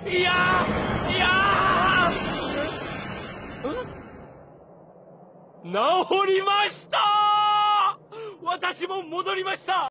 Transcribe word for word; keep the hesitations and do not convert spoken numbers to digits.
いやーいやーん治りましたー。私も戻りました。